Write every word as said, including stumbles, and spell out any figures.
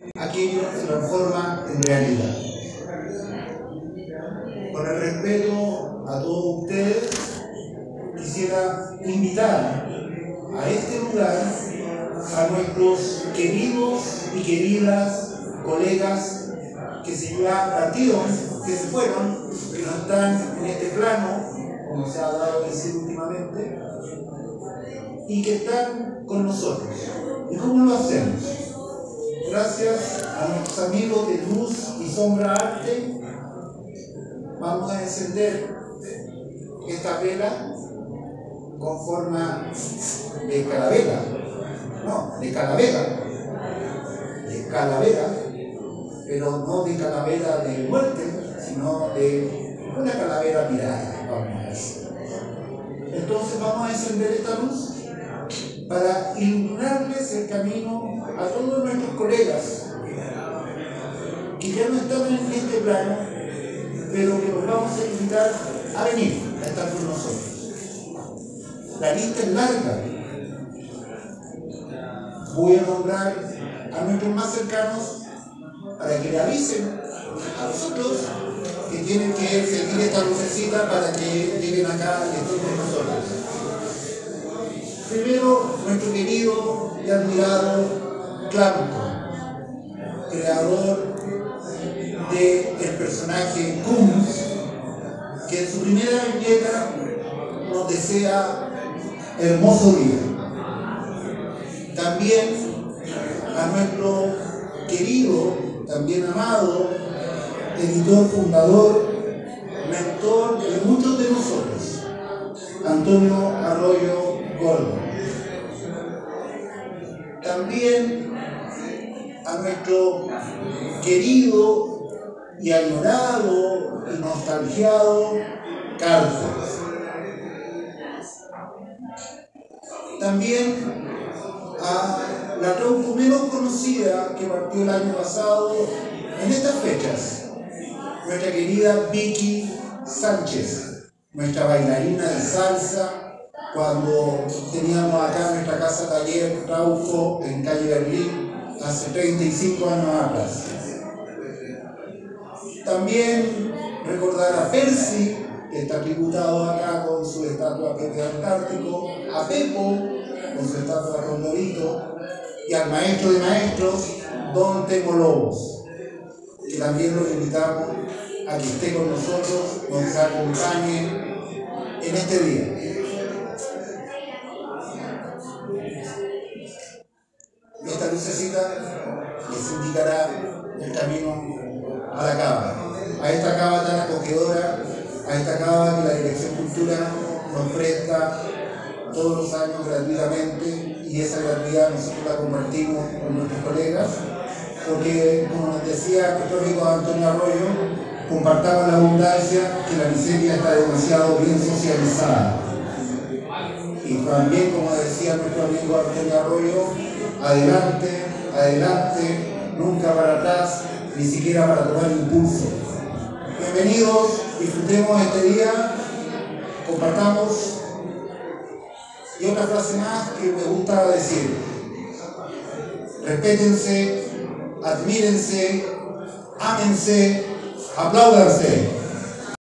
aquello se transforma en realidad. Con el respeto a todos ustedes, quisiera invitar a este lugar a nuestros queridos y queridas colegas que se ya partieron, que se fueron, que no están en este plano, como se ha dado a decir últimamente, y que están con nosotros. ¿Y cómo lo hacemos? Gracias a nuestros amigos de Luz y Sombra Arte, vamos a encender esta vela con forma de calavera, no, de calavera, de calavera, pero no de calavera de muerte, sino de una calavera pirata, vamos a decir. Entonces vamos a encender esta luz para iluminarles el camino a todos nuestros colegas que ya no están en este plano, pero que nos vamos a invitar a venir a estar con nosotros. La lista es larga. Voy a nombrar a nuestros más cercanos para que le avisen a nosotros que tienen que seguir esta lucecita para que lleguen acá y estén con nosotros. Primero, nuestro querido y admirado Clamco, creador del personaje Kunz, que en su primera viñeta nos desea hermoso día. También a nuestro querido, también amado, editor fundador, mentor de muchos de nosotros, Antonio Arroyo Gordo. También a nuestro querido y añorado y nostalgiado Carlos. También a la tronco menos conocida que partió el año pasado en estas fechas, nuestra querida Vicky Sánchez, nuestra bailarina de salsa, cuando teníamos acá nuestra casa taller Trauco en calle Berlín hace treinta y cinco años atrás. También recordar a Percy, que está tributado acá con su estatua Pepe Antártico, a Pepo con su estatua Rondorito, y al maestro de maestros, Don Temo Lobos, que también lo invitamos a que esté con nosotros, nos acompañe en este día. Esta lucecita les indicará el camino a la cava, a esta cava tan acogedora, a esta cava que la Dirección Cultura nos presta todos los años gratuitamente, y esa gratuidad nosotros la compartimos con nuestros colegas, porque, como nos decía nuestro amigo Antonio Arroyo, compartamos la abundancia, que la miseria está demasiado bien socializada. Y también, como decía nuestro amigo Antonio Arroyo, adelante, adelante, nunca para atrás, ni siquiera para tomar impulso. Bienvenidos, disfrutemos este día, compartamos. Y otra frase más que me gusta decir: respétense, admírense, ámense, apláudanse.